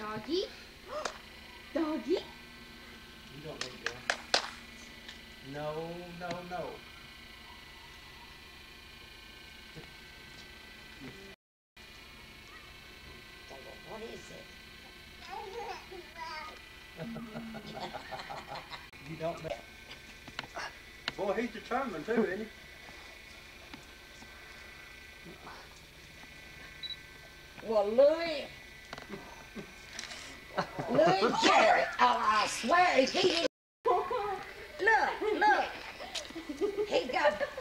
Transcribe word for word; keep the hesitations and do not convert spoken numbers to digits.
Doggy. Doggy. You don't know, girl. No, no, no. What is it? You don't know. Boy, he's determined too, isn't he? Well, Louis, Louis Jerry, oh, I swear, he didn't. Look, look, he got